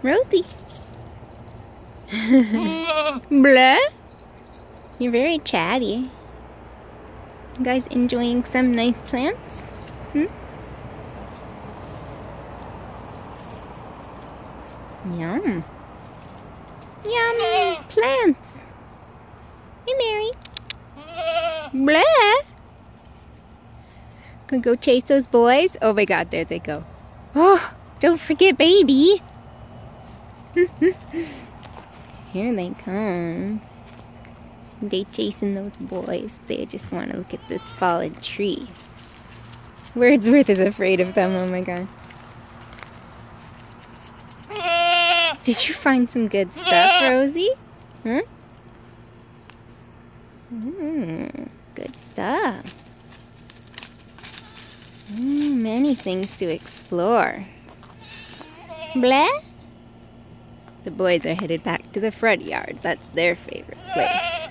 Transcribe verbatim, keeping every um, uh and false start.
Rosie. Blah. You're very chatty. You guys enjoying some nice plants? Hmm? Yum. Yum plants. Hey, Mary. Blah. Gonna go chase those boys? Oh my god, there they go. Oh, don't forget baby. Here they come. They chasing those boys. They just want to look at this fallen tree. Wordsworth is afraid of them, oh my god. Did you find some good stuff, Rosie? Huh? Mm, good stuff. Mm, many things to explore. Blah? The boys are headed back to the front yard. That's their favorite place.